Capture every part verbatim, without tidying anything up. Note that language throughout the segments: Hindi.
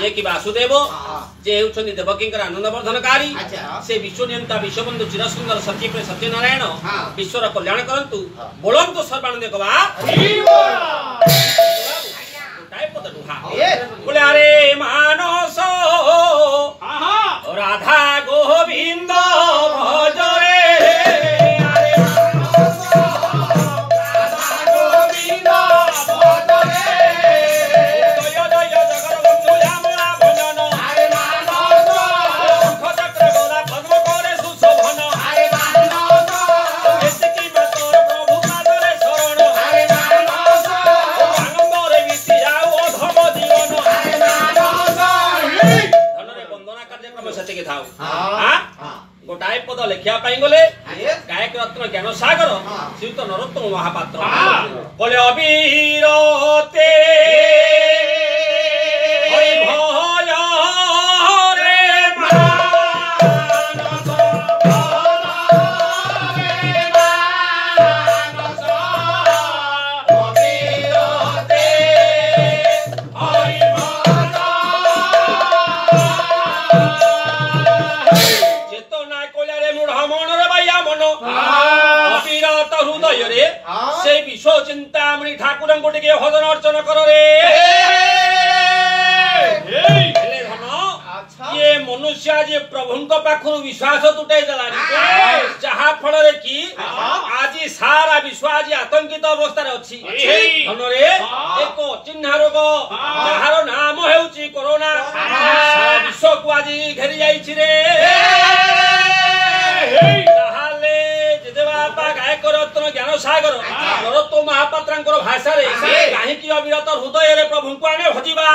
जे कि वासुदेव जे होउछन देवकींकर आनंद वर्धनकारी से विश्व नियंता विश्वबंधु चिरसुंदर सत्य प्रे सत्यनारायण विश्वर कल्याण करंतु बोलंतु सर्वानंद कवा पद दुहा बोले अरे मानस राधा गोविंद भज रे गोटाए पद लिखा गले गायक रत्न ज्ञान सागर श्रीयुक्त नरोत्तम महापात्र बोले अबीरते विश्व चिंतामणि ठाकुर टे भजन अर्चन कर रे ये मनुष्य आज प्रभु पाखु विश्वास तुटाई देलानी जहा फल कि आज सारा विश्व आज आतंकित अवस्था अच्छी एक चिन्ह रोग जार नाम है कोरोना विश्व को आज घेरी जाइए गायक रत्न ज्ञान सागर नरोत्तम महापात्र भाषा कहीं अविरत हृदय प्रभु को आने भजिबा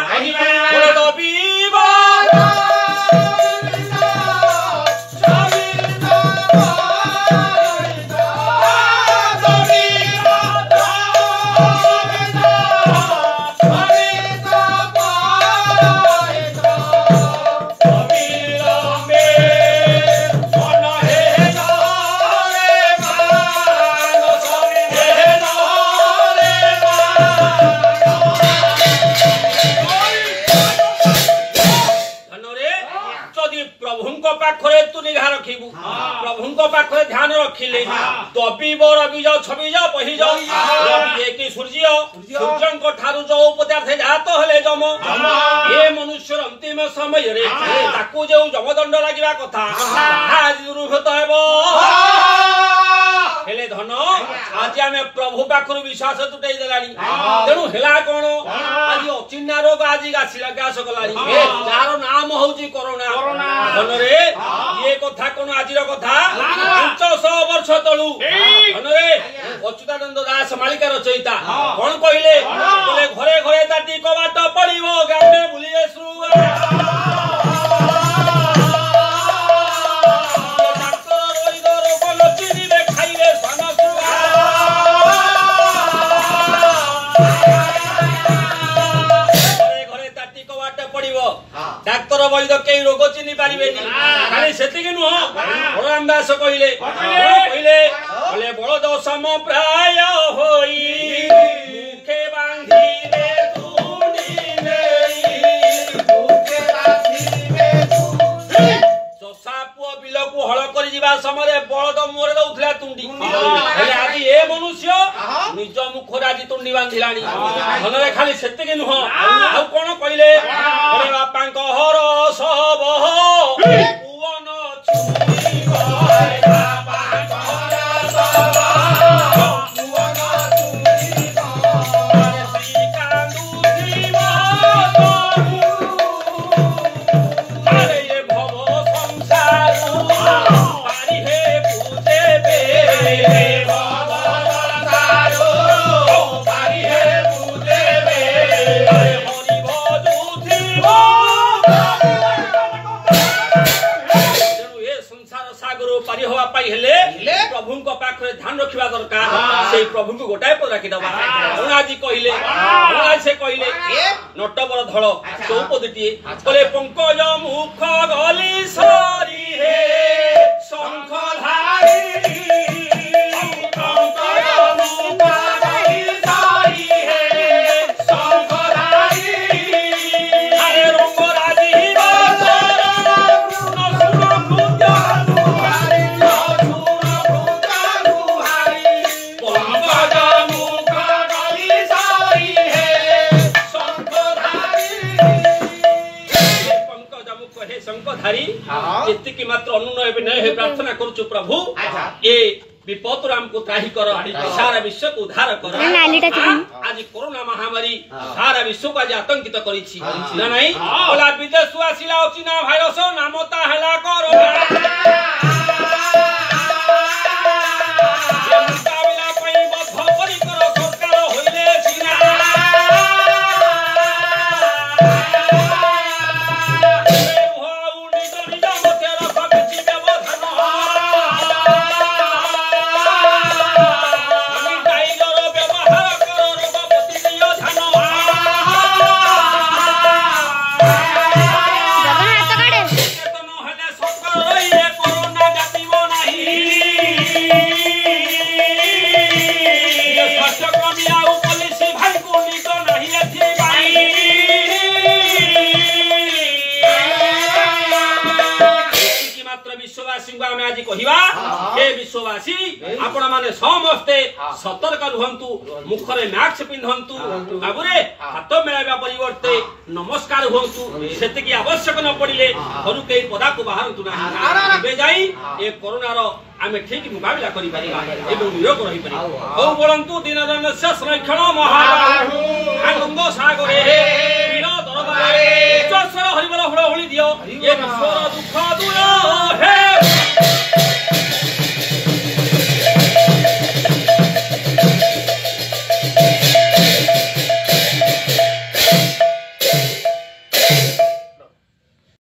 प्रभु पाखे ध्यान रखिले दबी बीज छबिज पहिज रवि सूर्य सूर्य ठारू जो पदार्थ जात हेले जम ये मनुष्य अंतिम समय जो जमदंड लगे कथा आज दुर्भूत हेले धन आज आम प्रभु पाखु विश्वास तुटाई देलानी तेणु हेला कौन आज अचिन्हा रोग आज आसिला ग्रास गलानी जार नाम होउची कोरोना धन रे ये कथा कौन आज कथा पांचश वर्ष तलू धन रे अच्युतानंद दास मालिका रचयिता कौन कहले बोले घरे घरे ताटी कबाट पड़िबो गामे बुलिए सुआ डाक्तर वैद कई रोग चिन्ह पारे खाली से नुह बलराम दास कहले कहले बलद सम प्राय होई मुखे बांधिले चषा पुआ बिल को हल कर समय बलद मुहरे दौला तुंडी आज ए मनुष्य निज मुखर आज तुंडी बांधिलानी धन खाली से नुह आ कौन कहले बापा हर सब पुवन प्रभु पाखे ध्यान रखा दरकार से प्रभु को गोटाए पद राखिदबा आज कहले आज से कहले नटवर धल चौपदीटी बोले पंकज मुख गली सरी हे शंख धारी रंग ସେତିକି ମାତ୍ର ଅନୁନୟ ବିନୟ ହୋଇ ପ୍ରାର୍ଥନା କରୁଛୁ ପ୍ରଭୁ ଏ विपद हमको त्राही कर सारा विश्व को उद्धार कर आज कोरोना महामारी सारा विश्व को आज आतंकित करिछि ना नहीं बोला विदेश आसिला अचिना भाइरस नामता हला कोरोना ये मुकाबला पई बद्ध करी कर सरकार होइले सिना ए हो उनी गनी मते रखबिछि व्यवधान विश्ववासी आपण माने समस्ते सतर्क रुहंतु मुखरे मास्क पिंधंतु बाबुरे हाथ मेलाबा परिवर्ते नमस्कार हुंतु सेतिकी आवश्यक न पड़िले घरु के पदा को बाहरंतु ना बे जाई ए कोरोना रो आमे ठीक मुकाबला करि परिबा एवं निरोग रहि परिबा ओ बोलंतु दिनदन से संरक्षण महाबाहु आनंद सागरे वीर दरबारे उच्च स्वर हरिबर हुड़ हुଳି दियो ए विश्वर दुख दूर हे